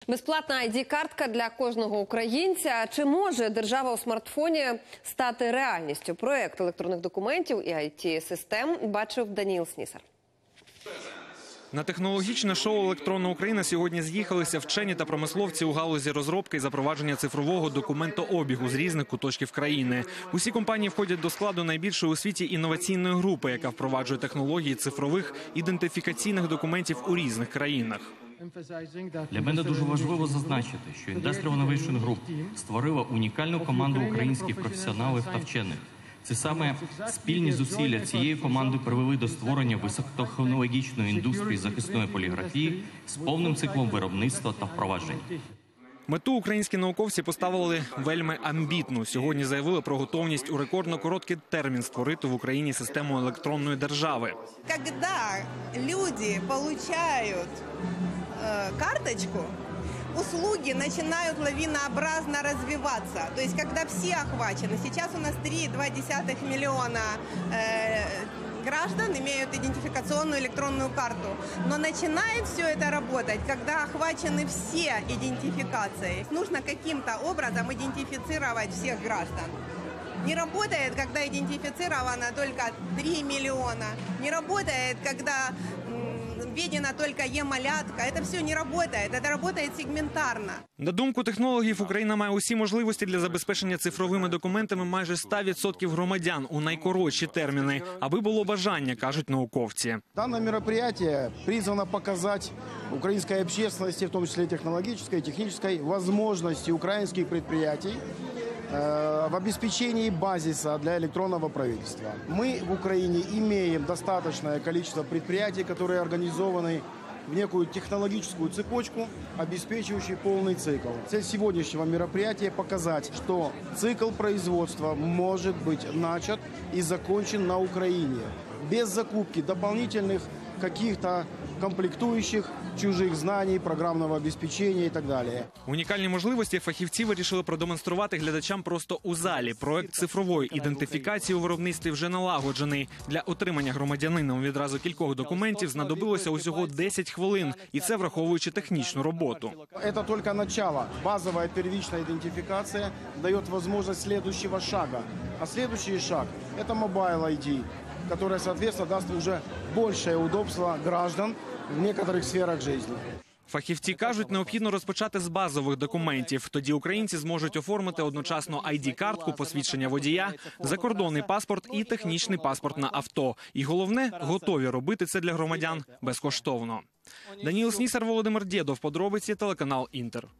Безплатна ID-картка для кожного українця. Чи може держава у смартфоні стати реальністю? Проєкт електронних документів і IT-систем бачив Даніл Снісар. На технологічне шоу «Електронна Україна» сьогодні з'їхалися вчені та промисловці у галузі розробки і запровадження цифрового документообігу з різних куточків країни. Усі компанії входять до складу найбільшої у світі інноваційної групи, яка впроваджує технології цифрових ідентифікаційних документів у різних країнах. Для мене дуже важливо зазначити, що Industrial Innovation Group створила унікальну команду українських професіоналів та вчених. Це саме спільні зусилля цієї команди привели до створення високотехнологічної індустрії захисної поліграфії з повним циклом виробництва та впроваджень. Мету українські науковці поставили вельми амбітну. Сьогодні заявили про готовність у рекордно короткий термін створити в Україні систему електронної держави. Коли люди отримують карточку, услуги начинают лавинообразно развиваться. То есть, когда все охвачены, сейчас у нас 3,2 миллиона граждан имеют идентификационную электронную карту. Но начинает все это работать, когда охвачены все идентификации. Нужно каким-то образом идентифицировать всех граждан. Не работает, когда идентифицировано только 3 миллиона. Не работает, когда введена только е-малятка. Это все не работает. Это работает сегментарно. На думку технологів, Україна має усі можливості для забезпечення цифровими документами майже 100% громадян у найкоротші терміни, аби було бажання, кажуть науковці. Дане мероприятие призвано показать украинской общественности, в том числе технологической, технической, возможности украинских предприятий в обеспечении базиса для электронного правительства. Мы в Украине имеем достаточное количество предприятий, которые организованы в некую технологическую цепочку, обеспечивающую полный цикл. Цель сегодняшнего мероприятия – показать, что цикл производства может быть начат и закончен на Украине без закупки дополнительных каких-то комплектуючих, чужих знань, програмного обеспечення і так далі. Унікальні можливості фахівці вирішили продемонструвати глядачам просто у залі. Проект цифрової ідентифікації у виробництві вже налагоджений. Для отримання громадянином відразу кількох документів знадобилося усього 10 хвилин. І це враховуючи технічну роботу. Це тільки початок. Базова первична ідентифікація дає можливість наступного шагу. А наступний шаг – це Mobile ID, который, соответственно, даст уже большее удобство граждан в некоторых сферах жизни. Фахівці кажуть, необхідно розпочати з базових документів. Тоді українці зможуть оформити одночасно ID-картку, посвідчення водія, закордонний паспорт і технічний паспорт на авто. І головне, готові робити це для громадян безкоштовно. Даніл Снісар, Володимир Дєдов, подробиці, телеканал Інтер.